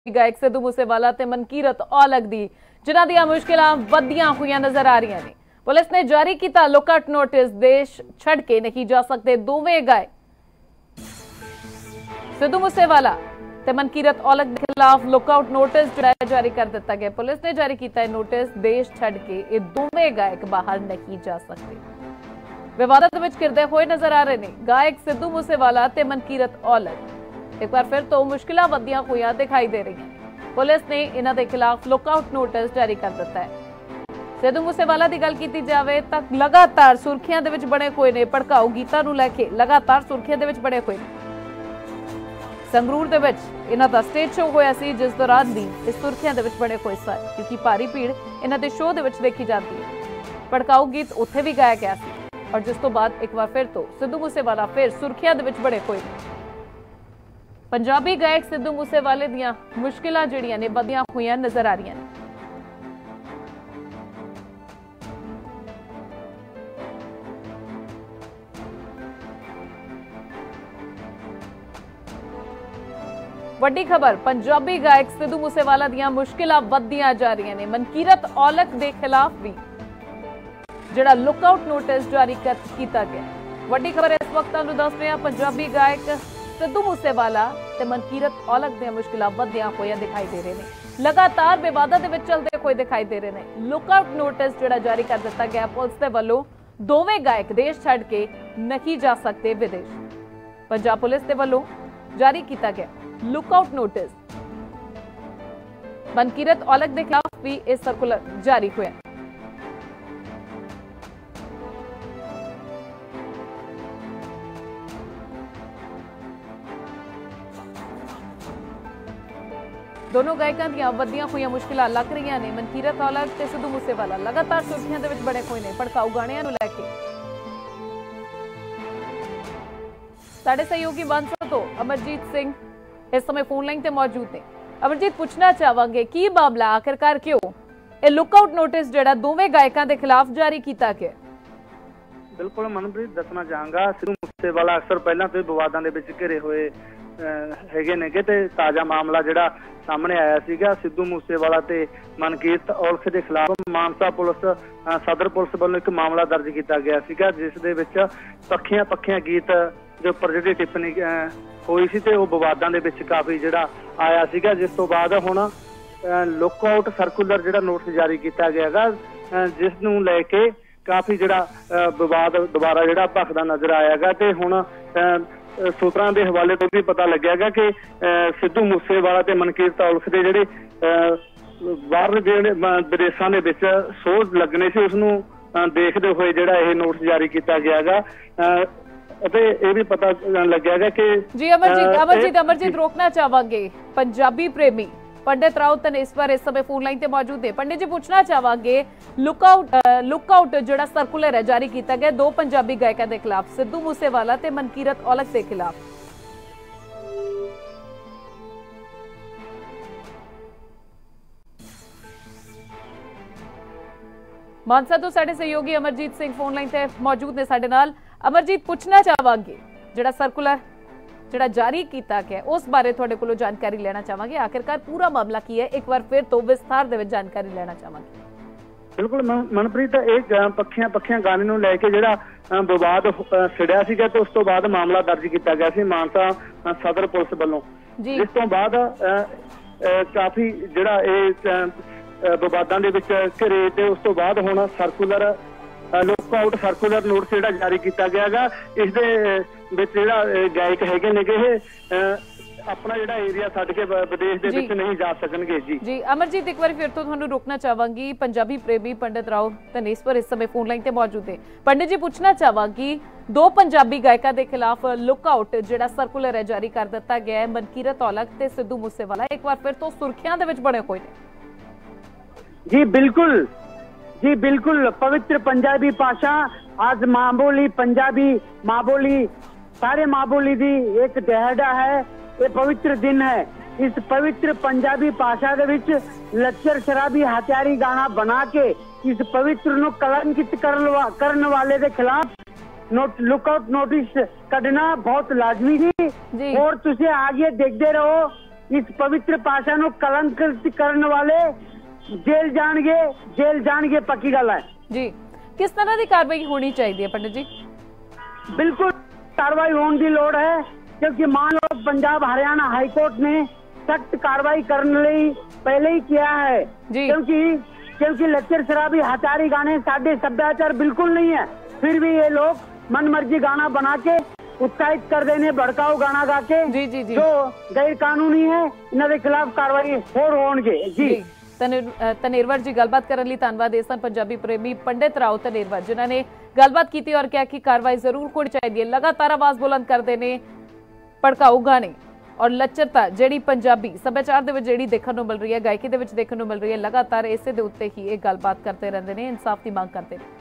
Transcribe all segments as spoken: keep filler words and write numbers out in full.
गायक सिद्धू मूसेवाला ते मनकीरत औलख दी जिन्हां दीयां मुश्किलां वधियां होईयां नजर आ रही ने। पुलिस ने जारी किया लुकआउट नोटिस। देश छड़ के नहीं जा सकते दोवें गायक सिद्धू मूसेवाला ते मनकीरत औलख के खिलाफ लुकआउट नोटिस जारी कर दिता गया। पुलिस ने जारी किया नोटिस। देश छड़ के ये दोवें गायक बाहर नहीं जा सकते। विवादत विच घिरदे होए नजर आ रहे ने गायक सिद्धू मूसेवाला ते मनकीरत औलख। एक बार फिर तो मुश्किलां वधियां होईयां दिखाई दे रही हैं। पुलिस ने इन्हां दे खिलाफ लुकआउट नोटिस जारी कर दिता है। सिद्धू मूसेवाला की गल की जाए तो लगातार सुर्खियां दे विच बने हुए ने। भड़काऊ गीतां नूं लैके लगातार सुर्खियां दे विच बने हुए ने। संगरूर दे विच इन्हां दा स्टेज शो होया सी, जिस दौरान भी इस सुर्खियां दे विच बने हुए सन, क्योंकि भारी भीड़ इन्हां दे शो दे विच देखी जाती है। भड़काऊ गीत उत्थे भी गाया गया सी और जिस तो बाद एक बार फिर तो सिद्धू मूसेवाला फिर सुर्खियां दे विच बने हुए ने। पंजाबी गायक सिद्धू मूसेवाले दियां मुश्किलां जिहड़ियां ने वधियां होईयां नजर आ रही ने। वड्डी खबर, पंजाबी गायक सिद्धू मूसेवाला दियां मुश्किलां वधियां जा रही ने। मनकीरत औलख दे खिलाफ भी जिहड़ा लुकआउट नोटिस जारी किया गया। वड्डी खबर इस वक्त तुहानूं दस रहे हैं, पंजाबी गायक सिद्धू मूसेवाला ते मनकीरत औलख दी मुश्किलां वधियां होईयां दिखाई दे रहे हैं। लगातार विवादां दे विच चलदे होए दिखाई दे रहे हैं। लुकआउट नोटिस जिहड़ा जारी कर दिता गया पुलिस दे वल्लों, दोवें गायक देश छड्ड के नहीं जा सकते विदेश। पंजाब पुलिस दे वल्लों जारी किया गया लुकआउट नोटिस। मनकीरत औलख दे खिलाफ भी इस सर्कुलर जारी होया। दोनों गायकों ਦੀਆਂ ਵਧੀਆਂ ਹੋਈਆਂ ਮੁਸ਼ਕਿਲਾਂ ਲੱਗ ਰਹੀਆਂ ਨੇ। मनकीरत औलख ਤੇ सिद्धू मूसेवाला लगातार सुर्खियां ਦੇ ਵਿੱਚ ਬਣੇ ਹੋਏ ਨੇ ਭੜਕਾਊ ਗਾਣਿਆਂ ਨੂੰ ਲੈ ਕੇ। ਸਾਡੇ ਸਹਿਯੋਗੀ ਬੰਸਲ ਤੋਂ ਅਮਰਜੀਤ ਸਿੰਘ ਇਸ ਸਮੇਂ ਫੋਨ ਲਾਈਨ ਤੇ ਮੌਜੂਦ ਨੇ। ਅਮਰਜੀਤ, ਪੁੱਛਣਾ ਚਾਹਾਂਗੇ ਕੀ ਮਾਮਲਾ ਆਖਿਰਕਾਰ ਕਿਉਂ ਇਹ ਲੁਕਆਊਟ ਨੋਟਿਸ ਜਿਹੜਾ ਦੋਵੇਂ ਗਾਇਕਾਂ ਦੇ ਖਿਲਾਫ ਜਾਰੀ ਕੀਤਾ ਗਿਆ? ਬਿਲਕੁਲ ਮਨਪ੍ਰੀਤ, ਦੱਸਣਾ ਚਾਹਾਂਗਾ ਸਿੱਧੂ मूसेवाला ਅਕਸਰ ਪਹਿਲਾਂ ਤੋਂ ਵਿਵਾਦਾਂ ਦੇ ਵਿੱਚ ਘਿਰੇ ਹੋਏ ਹੈਗੇ ਨੇਗੇ ਤੇ ਤਾਜ਼ਾ ਮਾਮਲਾ ਜਿਹੜਾ ਸਾਹਮਣੇ ਆਇਆ ਸੀਗਾ ਸਿੱਧੂ मूसेवाला ਤੇ मनकीरत औलਖ ਦੇ ਖਿਲਾਫ ਮਾਨਸਾ ਪੁਲਿਸ ਸਦਰ ਪੁਲਿਸ ਵੱਲੋਂ ਇੱਕ ਮਾਮਲਾ ਦਰਜ ਕੀਤਾ ਗਿਆ ਸੀਗਾ, ਜਿਸ ਦੇ ਵਿੱਚ ਪੱਖੀਆਂ ਪੱਖੀਆਂ ਗੀਤ ਦੇ ਉੱਪਰ ਜਿਹੜੀ ਟਿੱਪਣੀ ਹੋਈ ਸੀ ਤੇ ਉਹ ਵਿਵਾਦਾਂ ਦੇ ਵਿੱਚ ਕਾਫੀ ਜਿਹੜਾ ਆਇਆ ਸੀਗਾ। ਜਿਸ ਤੋਂ ਬਾਅਦ ਹੁਣ ਲੁਕਆਊਟ ਸਰਕੂਲਰ ਜਿਹੜਾ ਨੋਟਿਸ ਜਾਰੀ ਕੀਤਾ ਗਿਆ ਹੈਗਾ, ਜਿਸ ਨੂੰ ਲੈ ਕੇ ਕਾਫੀ ਜਿਹੜਾ ਵਿਵਾਦ ਦੁਬਾਰਾ ਜਿਹੜਾ ਭਖਦਾ ਨਜ਼ਰ ਆਇਆ ਹੈਗਾ। ਤੇ ਹੁਣ ਸੂਤਰਾਂ ਦੇ ਹਵਾਲੇ ਤੋਂ ਵੀ ਪਤਾ ਲੱਗਿਆ ਹੈਗਾ ਕਿ ਸਿੱਧੂ मूसेवाला ਤੇ मनकीरत औलਖ ਦੇ ਜਿਹੜੇ ਬਾਹਰ ਜਿਹੜੇ ਵਿਦੇਸ਼ਾਂ ਦੇ ਵਿੱਚ ਸੋਧ ਲੱਗਣੇ ਸੀ, ਉਸਨੂੰ ਦੇਖਦੇ ਹੋਏ ਜਿਹੜਾ ਇਹ ਨੋਟਿਸ ਜਾਰੀ ਕੀਤਾ ਗਿਆ ਹੈਗਾ। ਅਤੇ ਇਹ ਵੀ ਪਤਾ ਲੱਗਿਆ ਹੈਗਾ ਕਿ ਜੀ ਅਮਰਜੀਤ ਅਮਰਜੀਤ ਅਮਰਜੀਤ ਰੋਕਣਾ ਚਾਹਾਂਗੇ पंजाबी प्रेमी पंडित राव तनेश्वर इस समय फोन लाइन ते मौजूद है। पंडित जी, पूछना चाहांगे लुकआउट लुकआउट जिहड़ा सर्कुलर है जारी किया गया दो पंजाबी गायकों के खिलाफ, सिद्धू मूसेवाला ते मनकीरत औलख के खिलाफ, मानसा तो साडे सहयोगी अमरजीत सिंह फोन लाइन ते मौजूद ने साडे नाल। अमरजीत, पूछना चाहांगे जिहड़ा सर्कुलर जिहड़ा जारी किया गया उस बारे तुहाडे कोलों जानकारी लेना चाहांगे। आखिरकार पूरा मामला की है, एक बार फिर तो विस्तार दे विच जानकारी लेना चाहांगे। बिल्कुल मनप्रीत, एक पक्खियां पक्खियां गाने नूं लैके जिहड़ा विवाद छिड़िया सीगा ते उस तो बाद मामला दर्ज किया गया सी मानसा सदर पुलिस वल्लों। जिस तो बाद काफी जिहड़ा इह विवादां दे विच घिरे ते उस तो बाद हुण सर्कुलर लुकआउट सर्कुलर नोटिस जिहड़ा जारी किया गया हैगा। इस दे विच जिहड़ा गायक हैगे ने कि अपना जिहड़ा एरिया छड्ड के विदेश दे विच नहीं जा सकणगे। जी जी अमरजीत, एक बार फिर तो तुहानूं रोकना चाहांगी। पंजाबी प्रेमी पंडित राव तनेश्वर इस समय फोन लाइन ते मौजूद है। पंडित जी, पूछना चाहांगी दो पंजाबी गायकों के खिलाफ लुकआउट जिहड़ा सर्कुलर है जारी कर दिता गया है, मनकीरत औलख ते सिद्धू मूसेवाला एक बार फिर तो सुर्खियां दे विच बने हुए ने। जी बिल्कुल जी बिल्कुल, पवित्र पंजाबी भाषा आज माँ बोली पंजाबी माँ बोली सारे माँ बोली दी एक दिहाड़ा है, ये पवित्र दिन है। इस पवित्र पंजाबी भाषा के विच लच्चर शराबी हथियारी गाना बना के इस पवित्र नु कलंकित करने वाले के खिलाफ नोट लुकआउट नोटिस कढ़ना बहुत लाजमी जी। और तुझे आगे देखते रहो इस पवित्र भाषा ਨੂੰ कलंकित ਕਰਨ ਵਾਲੇ जेल जाएंगे जेल जाएंगे पक्की गल है जी। किस तरह की कार्रवाई होनी चाहिए पंडित जी? बिल्कुल कार्रवाई होने की लोड़ है, क्योंकि मान लो पंजाब हरियाणा हाईकोर्ट ने सख्त कार्रवाई करने लिए पहले ही किया है जी। क्योंकि क्योंकि लच्चर शराबी हथारी गाने साढ़े सभ्याचार बिल्कुल नहीं है, फिर भी ये लोग मन मर्जी गाना बना के उत्साहित कर देने, भड़काऊ गाना गा के जी जी जी जो गैर कानूनी है इन्होंने खिलाफ कार्रवाई होर होणगे जी। ਧਨੇਰਵਰ जी गलबात करने लिए धन्यवाद। इस पंजाबी प्रेमी पंडित राव ਧਨੇਰਵਰ जिन्होंने गलबात की और कहा कि कार्रवाई जरूर होनी चाहिए। लगातार आवाज बुलंद करते हैं, भड़काऊ गाने और लच्चरता जिहड़ी पंजाबी सभ्याचार दे विच जिहड़ी देखण नूं मिल रही है, गायकी दे विच देखण नूं मिल रही है, लगातार इसे दे उत्ते ही ये गलबात करते रहंदे ने, इंसाफ की मांग करते हैं।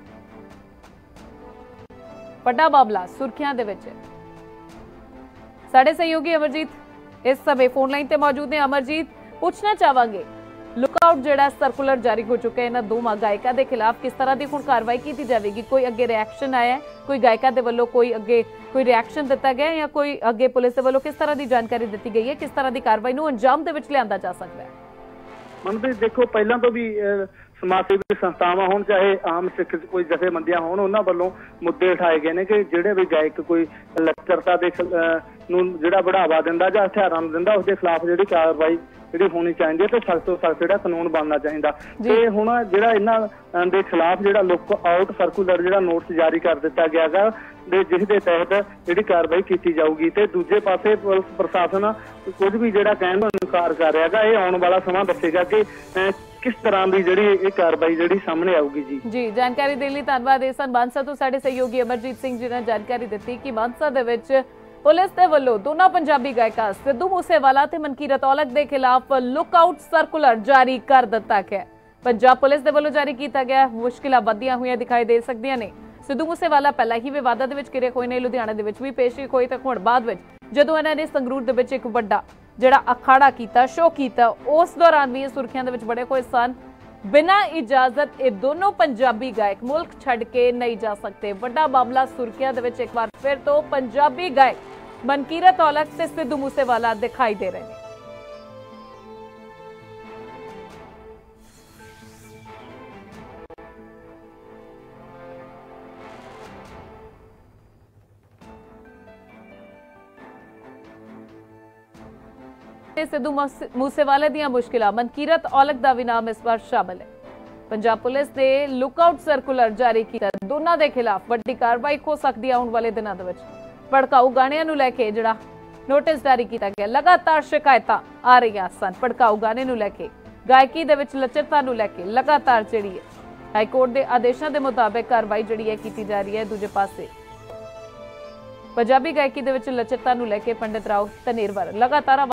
वड्डा मामला सुर्खियां दे विच साडे सहयोगी अमरजीत इस समय फोन लाइन ते मौजूद ने। अमरजीत, पूछना चाहांगे लुकआउट जिहड़ा सर्कुलर जारी हो चुका है, इन्हां दोवां गायकां दे खिलाफ किस तरह की हुण कार्रवाई की जाएगी? कोई अगे रिएक्शन आया है, कोई गायकां दे वल्लों कोई अगे कोई रिएक्शन दिता गया या कोई अगे पुलिस दे वल्लों किस तरह की जानकारी दी गई है? किस तरह की कार्रवाई नूं अंजाम दे विच लिआंदा जा सकदा है? मनप्रीत देखो, पहलां तो भी समाज सेवी संस्थावां होण चाहे आम सिख कोई जथेबंदियां होण, उन्हां वल्लों मुद्दे उठाए गए ने कि जिहड़े भी गायक कोई लचरता दे नूं जिहड़ा बढ़ावा दिंदा जां हथियारां नूं दिंदा, उसदे खिलाफ जिहड़ी कार्रवाई ਜਿਹੜੀ ਹੋਣੀ ਚਾਹੀਦੀ ਹੈ ਤੇ ਸਖਤ ਤੋਂ ਸਖਤ ਜਿਹੜਾ ਕਾਨੂੰਨ ਬਣਨਾ ਚਾਹੀਦਾ। ਤੇ ਹੁਣ ਜਿਹੜਾ ਇਹਨਾਂ ਦੇ ਖਿਲਾਫ ਜਿਹੜਾ ਲੁੱਕ ਆਊਟ ਸਰਕੂਲਰ ਜਿਹੜਾ ਨੋਟਿਸ ਜਾਰੀ ਕਰ ਦਿੱਤਾ ਗਿਆ ਗਾ ਦੇ ਜਿਸ ਦੇ ਤਹਿਤ ਜਿਹੜੀ ਕਾਰਵਾਈ ਕੀਤੀ ਜਾਊਗੀ। ਤੇ ਦੂਜੇ ਪਾਸੇ ਪੁਲਿਸ ਪ੍ਰਸ਼ਾਸਨ ਕੁਝ ਵੀ ਜਿਹੜਾ ਕਹਿਣ ਨੂੰ ਇਨਕਾਰ ਕਰ ਰਿਹਾ ਗਾ। ਇਹ ਆਉਣ ਵਾਲਾ ਸਮਾਂ ਦੱਸੇਗਾ ਕਿ ਕਿਸ ਤਰ੍ਹਾਂ ਦੀ ਜਿਹੜੀ ਇਹ ਕਾਰਵਾਈ ਜਿਹੜੀ ਸਾਹਮਣੇ ਆਊਗੀ ਜੀ। ਜੀ, ਜਾਣਕਾਰੀ ਦੇਣ ਲਈ ਧੰਨਵਾਦ। ਇਹ ਸਨ ਮਾਨਸਾ ਤੋਂ ਸਾਡੇ ਸਹਿਯੋਗੀ ਅਮਰਜੀਤ ਸਿੰਘ ਜੀ ਨੇ ਜਾਣਕਾਰੀ ਦਿੱਤੀ ਕਿ ਮਾਨਸਾ ਦੇ ਵਿੱਚ पुलिस के वल्लों दोनों पंजाबी गायकों सिद्धू मूसेवाला ते मनकीरत औलख के खिलाफ लुकआउट सर्कुलर जारी कर दिता गया। पंजाब पुलिस के वल्लों जारी किया गया। मुश्किलां वधियां हुई दिखाई दे सकदियां ने। सिद्धू मूसेवाला पहला ही विवादां दे विच घिरे होए ने, लुधियाणे दे विच भी पेश होए ते हुण बाद विच जदों इन्हां ने संगरूर दे विच एक वड्डा जिहड़ा अखाड़ा कीता, शो कीता, उस दौरान भी सुर्खियां दे विच बड़े होए सन। बिना इजाजत ये दोनों पंजाबी गायक मुल्क छड़ के नहीं जा सकते। वड्डा मामला सुर्खियां दे विच एक बार फिर तो पंजाबी गायक मनकीरत औलख से सिद्धू मूसेवाला दिखाई दे रहे हैं। सिद्धू मूसेवाले दी मुश्किलां, मनकीरत औलख दा भी नाम इस बार शामिल है। पंजाब पुलिस ने लुकआउट सर्कुलर जारी किया, दोनों के खिलाफ वड्डी कार्रवाई हो सकती है आने वाले दिनों के विच। भड़काऊ गाणियां नूं लैके जिहड़ा नोटिस जारी किया गया, लगातार शिकायतां आ रही सन भड़काऊ गाने नूं लैके, गायकी दे विच लचरता नूं लैके लगातार जिहड़ी है हाईकोर्ट के आदेशों के मुताबिक कार्रवाई जिहड़ी है की जा रही है। दूजे पासे पंजाबी गायकी दे विच लचरता नूं लैके पंडित राव ਧਨੇਰਵਰ लगातार